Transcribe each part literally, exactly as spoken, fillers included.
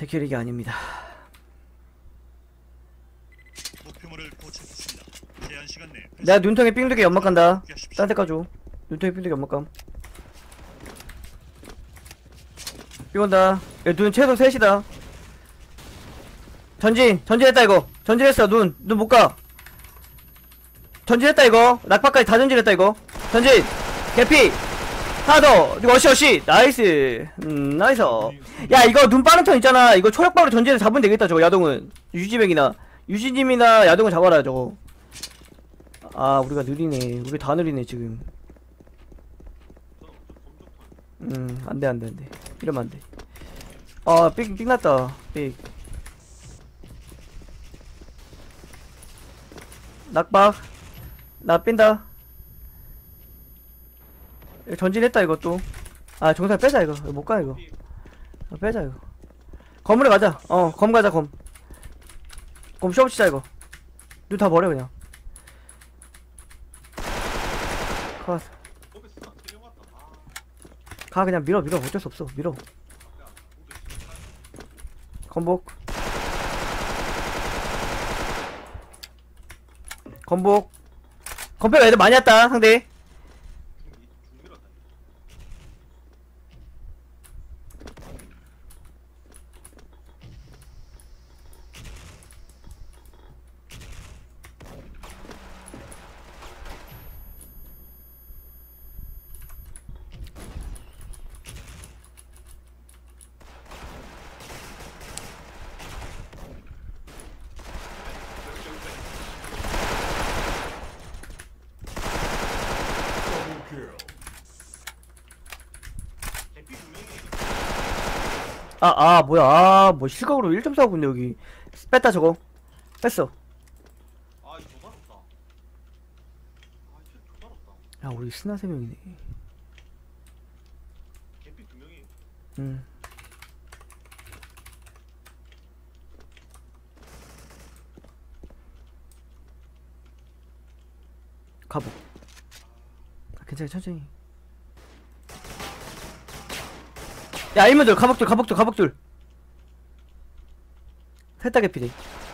제 캐릭이 아닙니다. 목표물을 포착했습니다. 제한 시간 내에 내가 눈통에 삥두개 연막 간다. 딴 데 까줘. 눈통에 삥두개 연막 감. 삥 온다. 야, 눈 최소 셋이다. 전진 전진했다 이거. 전진했어. 눈 눈 못가. 전진했다 이거. 낙파까지 다 전진했다 이거. 전진 개피 하나 더. 이거 어시 어시 나이스. 음 나이스. 야 이거 눈 빠른 턴 있잖아. 이거 초록바로 전진해서 잡으면 되겠다. 저거 야동은 유지백이나 유지님이나 야동을 잡아라 저거. 아 우리가 느리네. 우리 다 느리네 지금. 음 안돼 안돼 안돼. 이러면 안돼. 아 삑 삑 났다. 삑 낙박 나 뺀다. 전진했다 이것도. 아 정상 빼자 이거. 못가 이거. 아, 빼자 이거. 검으로 가자. 어 검 가자 검. 검 쇼업 치자 이거. 눈 다 버려 그냥. 가. 가 그냥 밀어 밀어. 어쩔 수 없어. 밀어. 건복 건복 건배가 애들 많이 왔다 상대. 아, 아, 뭐야. 아, 뭐, 실각으로 일 점 사고 있네, 여기. 뺐다, 저거. 뺐어. 아 이거 조사롭다. 아 진짜 조사롭다. 야, 우리 스나 세 명이네. 엠피 두 명이. 응. 가보. 아, 괜찮아, 천천히. 야, 일문들, 가복들, 가복들, 가복들. 셋다 개피네.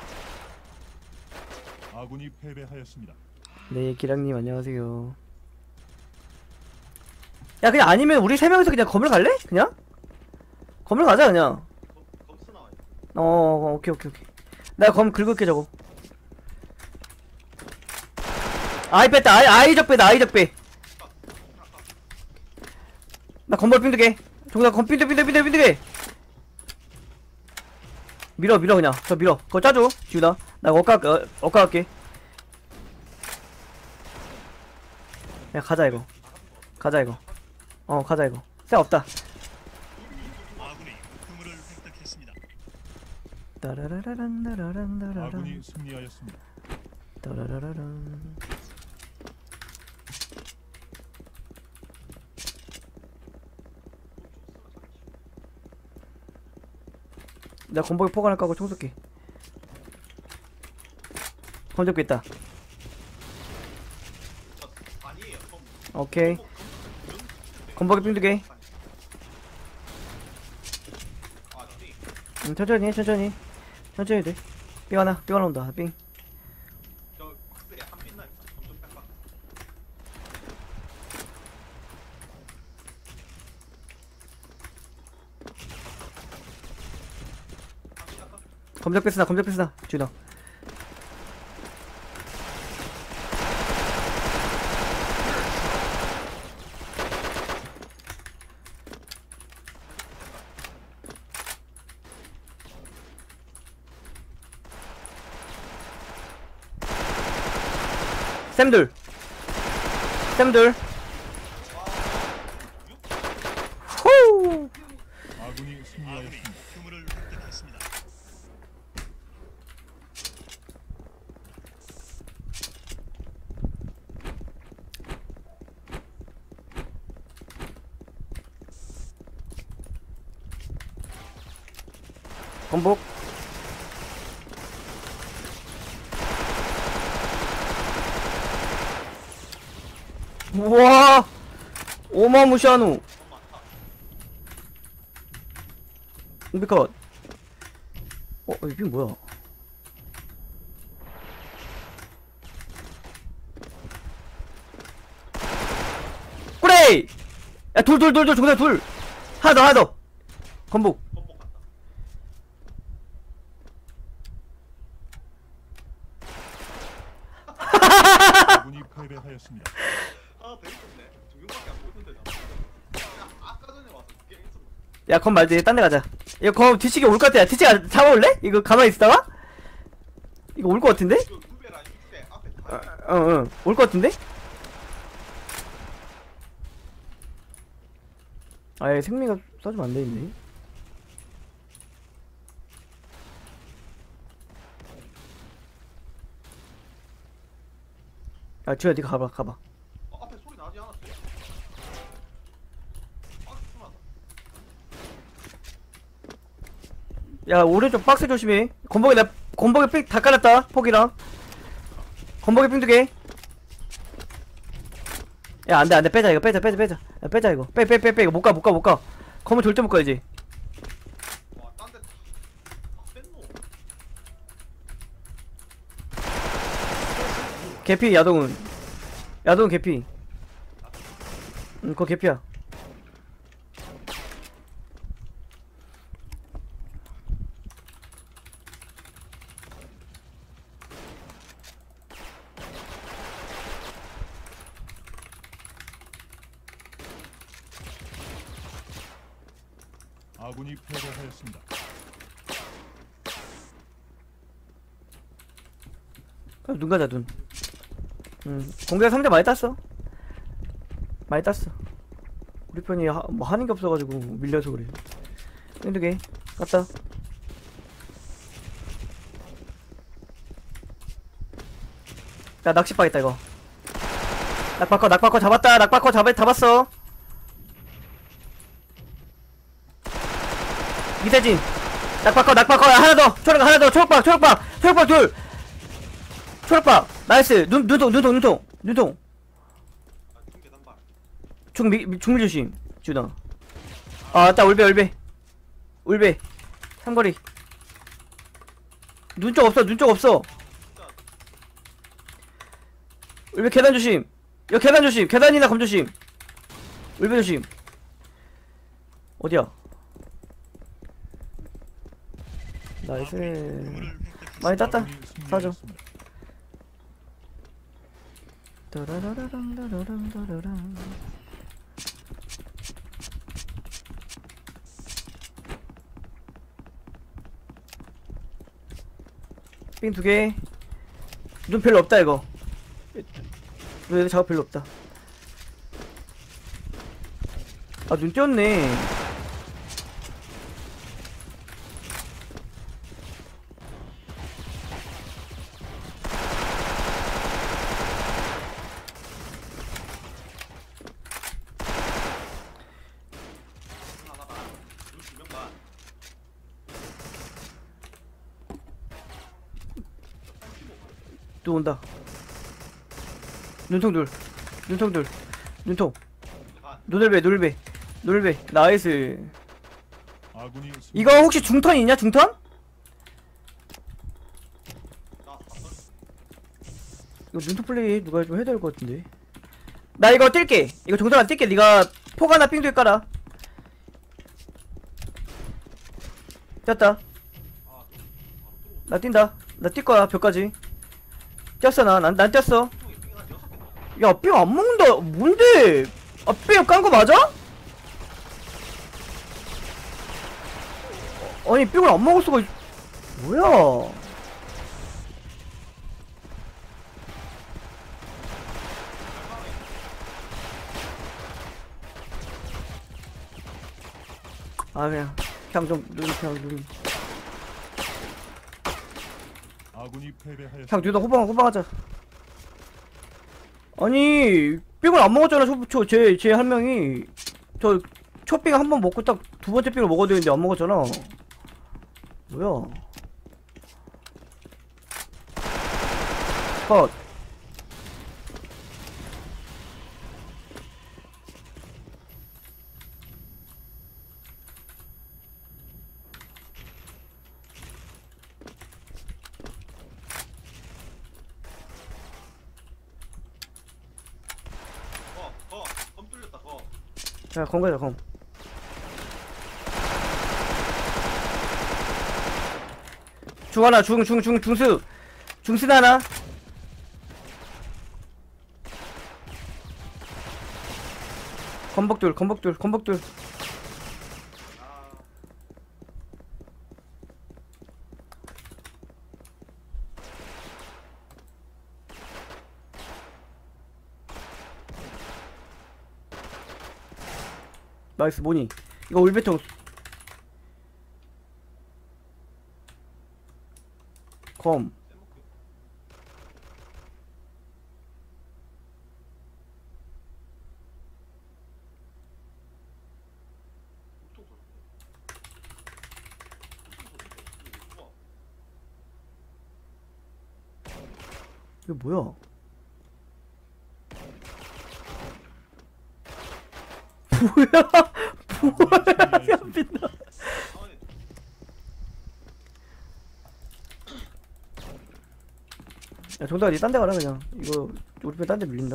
아군이 패배하였습니다. 네, 기랑님, 안녕하세요. 야, 그냥 아니면 우리 세 명이서 그냥 검을 갈래? 그냥? 검을 가자, 그냥. 검, 검스 나와요. 어, 어, 오케이, 오케이, 오케이. 내가 검 긁을게, 저거. 아이 뺐다. 아이, 아이 적 빼다. 아이 적 빼. 나 건벌 핀두개. 종사 건 핀두 핀두 핀두 핀두개. 밀어 밀어 그냥. 저 밀어. 그거 짜줘 지우다. 나 엇가 어, 엇가 갈게. 야 가자 이거. 가자 이거. 어 가자 이거. 쎄 없다. 아군이 목표물을 획득했습니다. 따라라란 따라란 따라란 아군이 승리하였습니다. 따라라란. 내가 건복에 포괄 까고 총 쏠게. 건적기 있다. 아니에요. 검. 오케이. 건복에 삥 두 개. 아 네. 음, 천천히 해 천천히. 천천히 해도 돼. 삥 하나 삥 하나 온다. 삥. 저 확실히 한 빛나 있어. 점점 빡빡. 검적 패스나 검적 패스나 주나. 쌤들 쌤들 후. 아군이 승리하였습니다. 목표물을 획득했습니다. 건복. 우와 오마무시하누. 공비컷. 어, 이게 뭐야? 꾸레이! 야, 둘, 둘, 둘, 둘, 중간 둘! 하나 더, 하나 더! 건복. 뻑뻑 갔다. 아군이 패배하였습니다. 아 재밌었네. 두 명밖에 안 보이는데 나. 야, 아까 전에 와서 게임 했었나? 야, 검 말지, 딴 데 가자. 이거 검 뒤치기 올 것 같아. 야, 뒤치기 잡아올래? 이거 가만히 있다가? 이거 올 것 같은데? 이거 두 배라 두 배. 앞에 다. 어, 어, 올 것 같은데? 아예 생미가 써주면 안 되는데. 야, 주야, 니가 가봐, 가봐. 어, 앞에 소리 나지 않았어? 아, 숨었다. 야, 오른쪽 박스 조심해. 건복에 나, 건복에 삥 다 깔았다, 폭이랑. 건복에 삥 두 개. 야, 안 돼, 안 돼. 빼자, 이거 빼자, 빼자, 빼자. 야, 빼자, 이거. 빼, 빼, 빼, 빼. 이거 못 가, 못 가, 못 가. 건복 절대 못 가야지. 와, 딴 데. 다 뺐노. 개피, 야동은. 야동은 개피. 응, 그거 개피야. 아군이 패배하였습니다. 그럼 눈 가자, 눈. 응, 공격 상대 많이 땄어. 많이 땄어. 우리 편이 하, 뭐 하는 게 없어가지고 밀려서 그래. 힘들게 갔다. 야, 낚시빠 있다 이거. 낙바커, 낙바커 잡았다. 낙바커 잡아, 잡았어. 이세진. 낙바커, 낙바커. 하나 더. 초록박 하나 더. 초록박, 초록박, 초록박 둘. 초록박. 나이스. 눈, 눈통, 눈통, 눈통, 눈통. 아, 중 계단발. 중, 미, 중밀 조심. 준아. 아, 딱 울베, 울베. 울베. 삼거리. 눈 쪽 없어, 눈 쪽 없어. 울베 계단 조심. 야, 계단 조심. 계단이나 검 조심. 울베 조심. 어디야? 나이스. 많이 땄다. 아군이 사죠. 승리하였습니다. 따라라라랑 따라랑 따라랑. 삥 두 개. 눈 별로 없다 이거. 왜 작업 별로 없다. 아, 눈 띄었네. 눈 하나 반. 눈두 명 반. 또 온다. 눈통 둘. 눈통 둘. 눈통. 반. 노들배, 노들배. 노들배. 나이스. 아군이 승리- 이거 혹시 중턴 있냐, 중턴? 나 봤어. 이거 눈통 플레이 누가 좀 해야 될 것 같은데. 나 이거 뛸게. 이거 정선 안 뛸게. 네가 폭 하나 삥두개 깔아. 뛰었다. 아, 눈 바로 들어오네. 나 뛴다. 나 뛸 거야, 벽까지. 뛰었어, 나. 난, 난 뛰었어. 중에 삥 한 여섯 개 나와. 야, 삥 안 먹는다. 뭔데? 아, 삥 깐 거 맞아? 아니, 삥을 안 먹을 수가 있... 뭐야? 아, 그냥. 그냥 좀, 눈, 그냥 눈. 아군이 패배하였습니다. 그냥 누나 호방, 호방하자. 아니, 삥을 안 먹었잖아, 초, 초, 제, 제 한 명이. 저, 초삥 한 번 먹고 딱 두 번째 삥을 먹어야 되는데 안 먹었잖아. 뭐야. 컷. 자, 검 가자, 검. 중 하나, 중, 중, 중, 중수. 중수나 하나. 건복돌, 건복돌, 건복돌. 아 나이스, 뭐니? 이거 울베통. 검. 쌤먹기 보통 소리 보통 소리 이거 뭐야? 뭐야? 뭐야? 빛나. 아니 야, 정답아, 니 딴 데 가라, 그냥. 이거, 우리 편 딴 데 밀린다.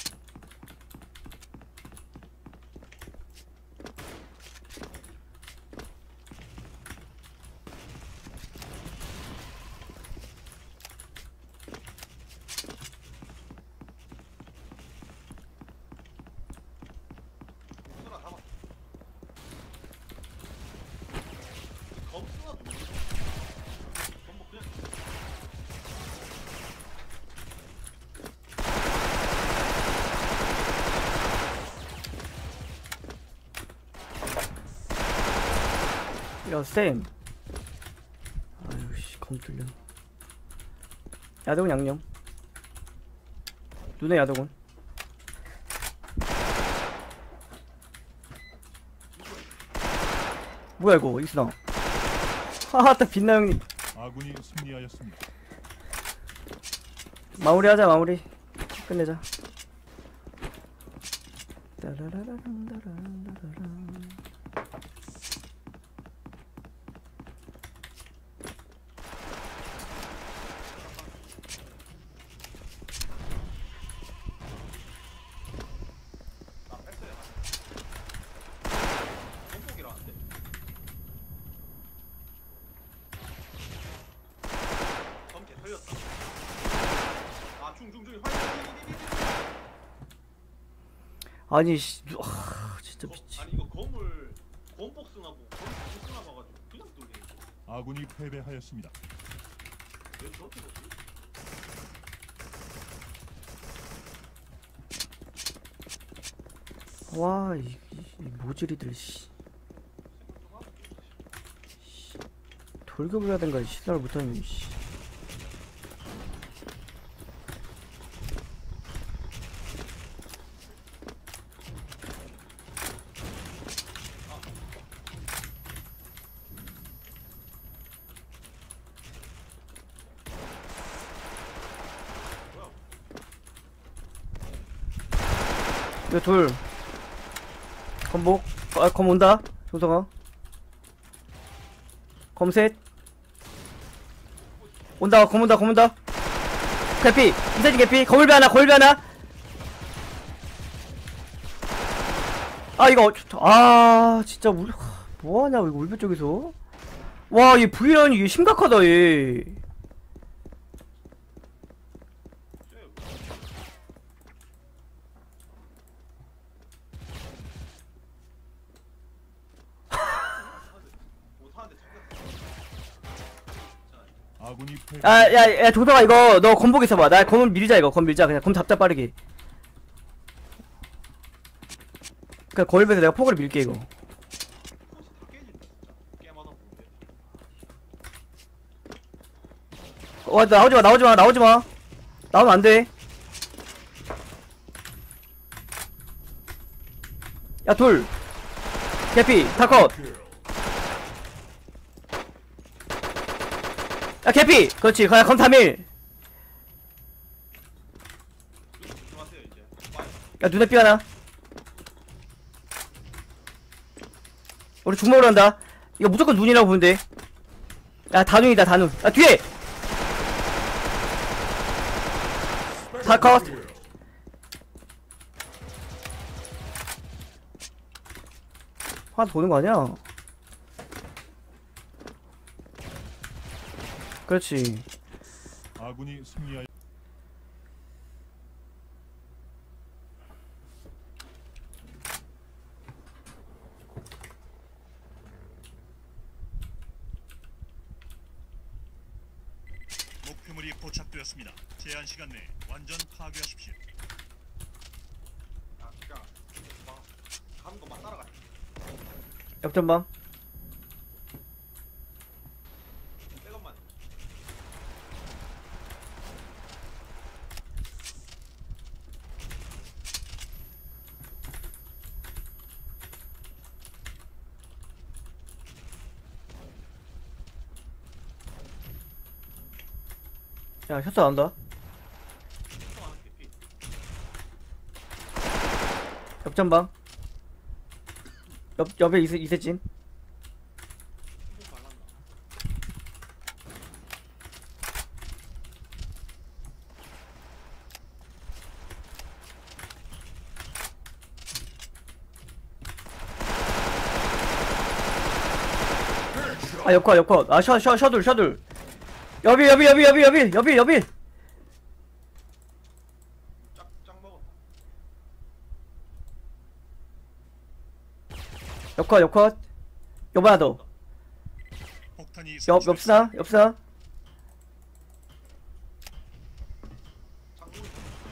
수나 잡아 검수나 누구 검복 그냥 야, 쌤. 아유, 씨, 검 뚫려. 야동은 양념. 눈에 야동은. 뭐야, 이거, 이순아. 하하, 딱 빛나, 형님. 아군이 승리하였습니다. 마무리 하자, 마무리. 끝내자. 따라라라란다란다라란. 나 뺐어야 검복이라는데 검개 털렸다 아 중중중이 화이팅 아니, 씨. 아, 진짜 미치. 아니 이거 검을 검복승하고 검복승하 봐가지고 그냥 뚫리네 아군이 패배하였습니다. 왜 저렇게 보지? 와, 이, 이, 이 모질이들, 씨. 생각 좀 하고 돌격을 하든가, 시선을 못하는, 씨. 뭐야 이거 돌. 검복. 아, 검 온다. 조성아. 검셋. 온다, 검 온다, 검 온다. 개피. 이사진 개피. 거울배 하나, 거울배 하나. 아, 이거, 어- 아, 진짜, 울, 뭐하냐, 이거 울배 쪽에서. 와, 얘 V라인이 얘 심각하다, 얘. 쟤 못하는데 참겼어 아군이 패배. 아, 야, 야, 조성아, 이거, 너 검복 있어봐. 나 검 밀자, 이거. 검 밀자. 그냥 검 잡자, 빠르게. 그냥 거울배에서 내가 포그를 밀게, 이거. 다 깨진다 진짜 게임하다 보는데 와, 나오지마, 나오지마, 나오지마. 나오면 안 돼. 야, 돌. 개피, 다컷. 야, 개피! 그렇지, 그냥 건삼일. 조심하세요 이제 빨리 야, 눈에 삐 하나. 우리 죽 먹으러 간다. 이거 무조건 눈이라고 보는데. 야, 다눈이다, 다눈. 야, 뒤에! 다컷. 하나 더 오는 거 아니야? 그렇지. 아군이 승리하였. 목표물이 포착되었습니다. 제한 시간 내에 완전 파괴하십시오. 아 그냥 막 가는 거만 따라가. 역전방. 백업만. 야, 셔츠 나온다. 통하는 개피. 역전방. 옆, 옆에 이세, 이세진. 힘좀 발랐나. 아, 역화, 역화. 아, 셔, 셔, 셔둘, 셔둘. 여비, 여비, 여비, 여비, 여비, 여비, 여비. 짝짝 먹었다. 역화, 역화. 여보 하나 더. 폭탄이 옆, 설치됐습니다. 옆스나, 옆스나. 장군이.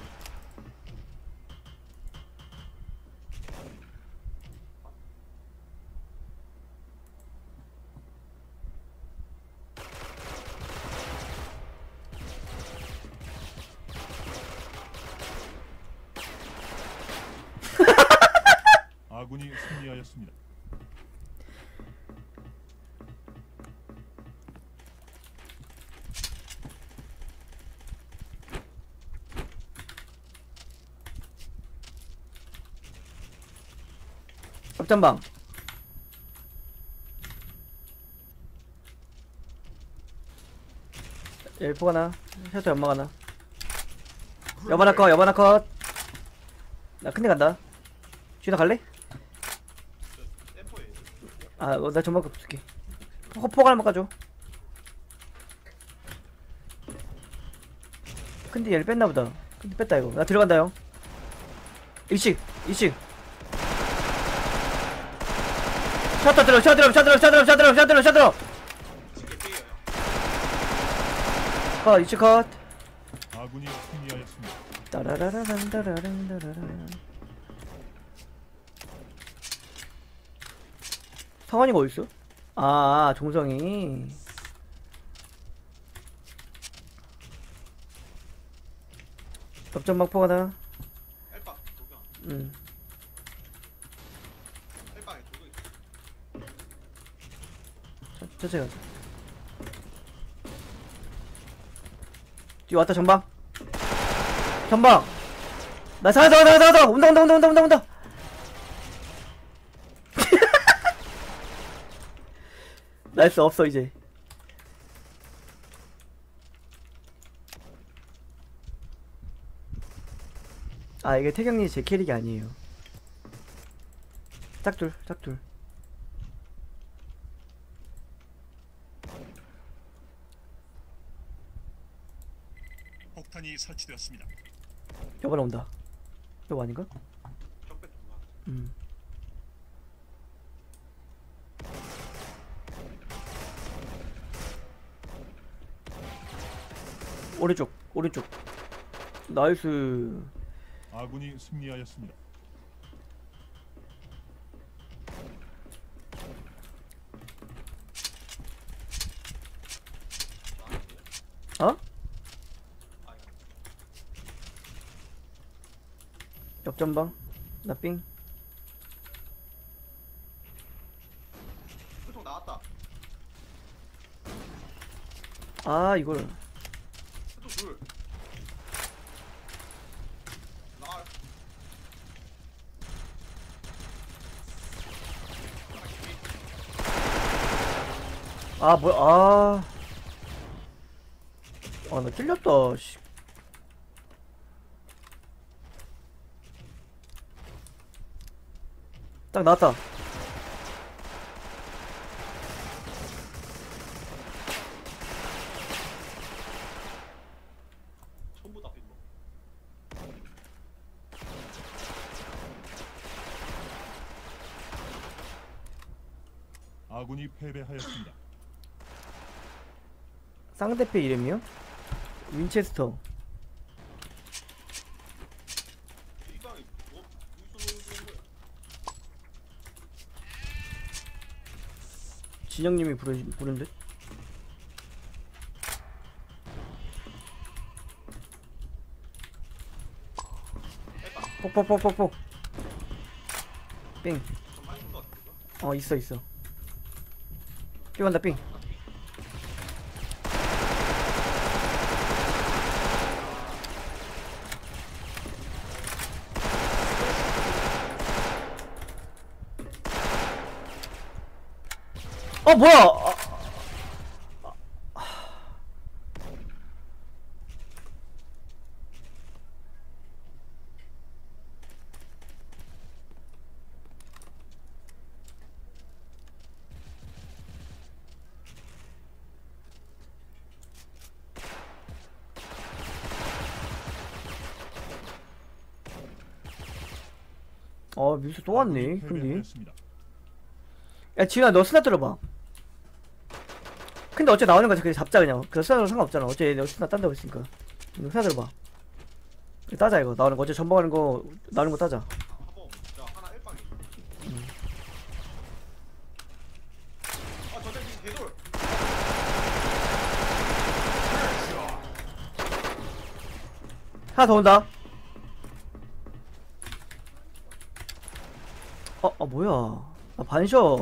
아군이 승리하였습니다. 역전방. 엘포 하나. 셔터 연막 하나. 여보 하나 컷, 여보 하나 컷. 나 큰데 간다. 쥐나 갈래? 저 엠포에. 아, 어, 나 전막 줄게. 호포가 한번 가줘. 근데 얘를 뺐나보다. 근데 뺐다 이거. 나 들어간다 형. 이씩, 이씩. 셔터 들어, 셔터 들어, 셔터 들어, 셔터 들어, 셔터 들어, 셔터 들어, 셔터 들어. 지금 개피예요. 컷, 이씩 컷. 아군이 승리하였습니다. 따라라라란 따라란 따라란. 성환이가 어딨어? 아, 종성이. 접전방 포가다. 엘빵 도경. 음. 엘빵에 도경 있어. 천- 천천히 가자. 뒤 왔다 전방. 전방. 나 사서 사서 사서 온다 온다 온다 온다 온다 온다. 나이스 없어 이제. 아 이게 태경이 제 캐릭이 아니에요. 짝둘 짝둘. 폭탄이 설치되었습니다. 여번 온다. 여보 아닌가? 적배 동가. 음. 오른쪽 오른쪽. 나이스. 아군이 승리하였습니다. 나한테. 어? 아 이거. 역전방. 나삥. 그쪽 나왔다. 아 이걸. 그쪽 둘. 나. 아 뭐야 아. 아 나 찔렸다 씨. 딱 나왔다. 전부 다 빈거. 아군이 패배하였습니다. 쌍대패 이름이요? 윈체스터. 이강이 뭐 무슨 소리 거야? 진영님이 부르, 부른 듯? 뽁뽁뽁뽁뽁. 삥. 좀 많이 것 같은데. 어, 있어, 있어. 삥 간다, 삥. 어, 뭐야! 아, 어, 밀수 또 왔네, 아군이 근데. 패배하였습니다. 야, 지훈아, 너 스나 들어봐. 근데 어째 나오는 거 그냥 잡자, 그냥. 그 스나도 상관없잖아. 어째 너 스나 딴다고 했으니까. 너 스나 들어봐. 이거 따자, 이거. 나오는 거. 어째 전방하는 거, 나오는 거 따자. 한번 자 하나 일방이. 아 저들 지금 개돌. 하나 더 온다. 어, 아, 뭐야. 나 반셔.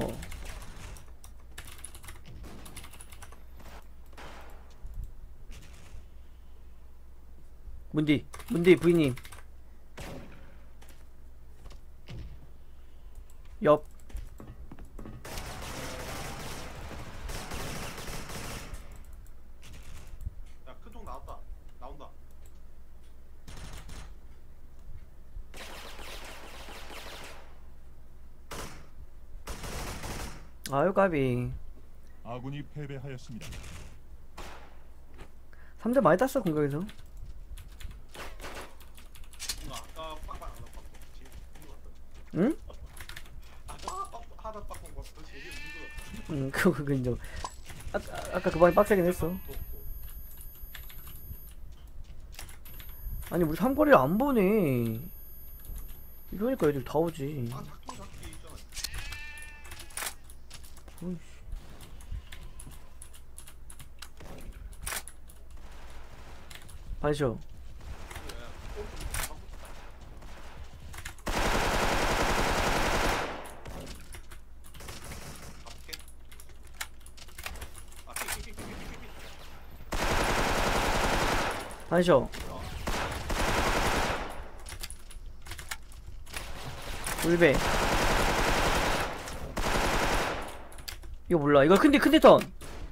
문디, 문디 부인님. 옆. 야 큰 통 나왔다. 나온다. 아유, 까비. 아군이 패배하였습니다. 삼 점 많이 땄어, 공격에서. 누나 아까 빡빡 안 봤어. 제일 웃는 거 같다. 응? 아까 빡 하다 빡빡 봤어. 제일 웃는 거 같아. 응, 그거, 그거 인정. 아까, 아까 그 방이 빡세긴 했어. 도, 도. 아니, 우리 삼거리를 안 보네. 이러니까 애들 다 오지. 아 작동 작기 있잖아. 어이씨. 반셔. 반셔. 울베. 이거 몰라. 이거 큰디 큰디 턴.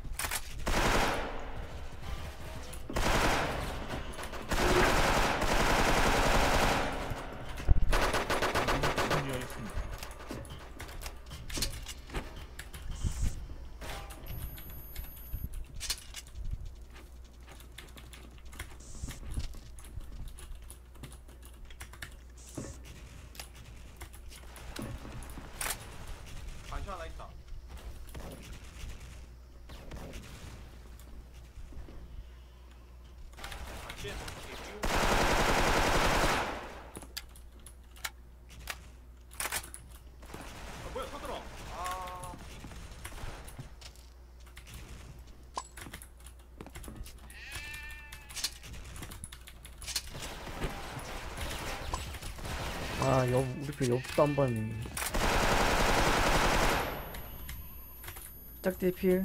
승리하였습니다. 반시 하나 있다. 반시. 아 뭐야 쳐들어. 아. 아, 옆, 우리 편 옆도 안 봤네. 짝대 필.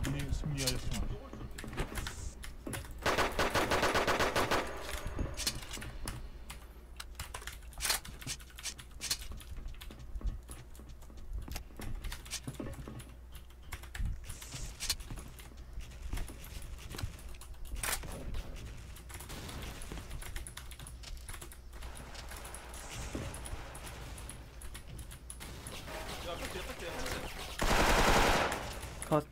아군이 승리하였습니다. 야 팩트 팩트 컷.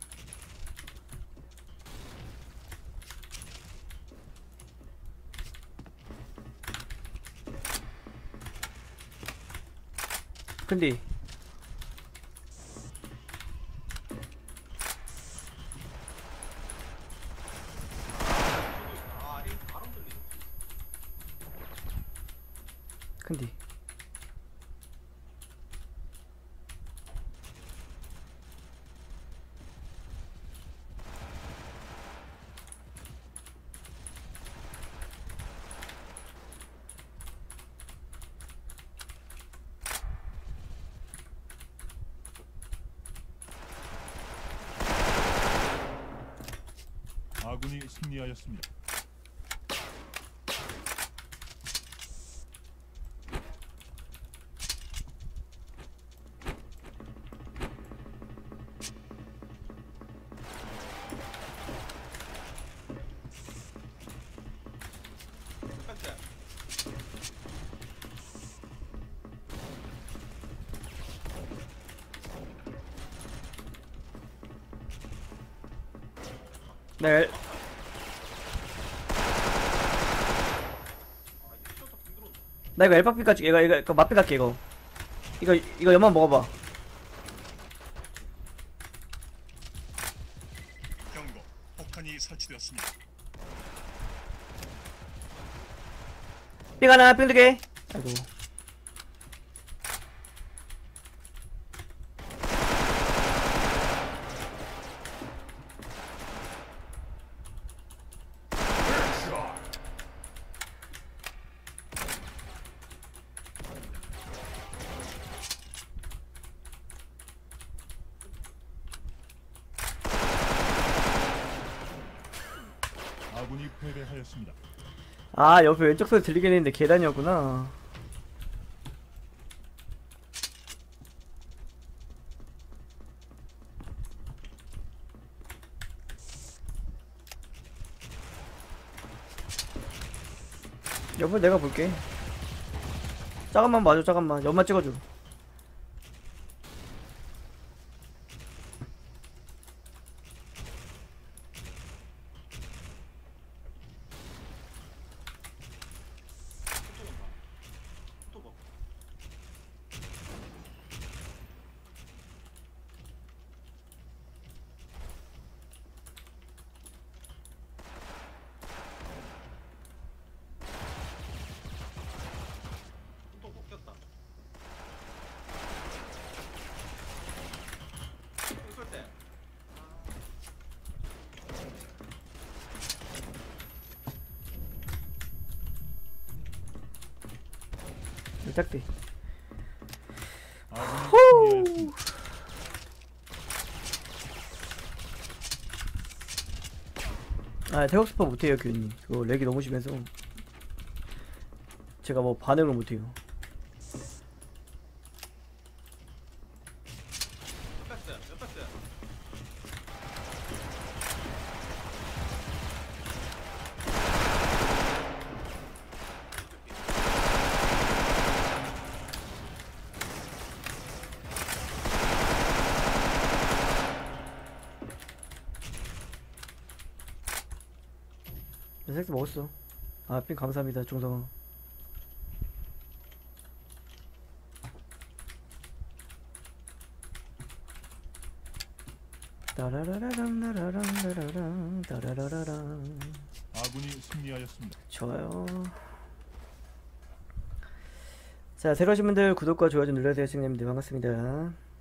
근데 아 이거 바로 들리네. 근데 아군이 승리하였습니다. 팩트. 네. 아 이거 시어터 붕 들어온다. 나 이거 엘파피 까지 이거 이거 이거 맛비 갈게 이거. 이거 이거 연만 먹어봐. 경고. 폭탄이 설치되었습니다. 삥 하나 삥 두 개. 아이고. 아군이 패배하였습니다. 아 옆에 왼쪽 소리 들리긴 했는데 계단이었구나. 여보 내가 볼게. 잠깐만 봐줘 잠깐만 연만 찍어줘. 또 뭐? 또 먹혔다. 웃을 때. 짝대. 아군이 승리하였습니다. 아 태국스파 못해요 교수님. 그거 렉이 너무 심해서 제가 뭐 반응을 못해요. 몇 팩트? 몇 팩트? 나 섹스 먹었어. 아 삥 감사합니다 종성아. 따라라라랑 라라랑 라라랑 따라라라랑. 아군이 승리하였습니다. 좋아요. 자 새로 오신 분들 구독과 좋아요 좀 눌러주세요. 선생님들 반갑습니다.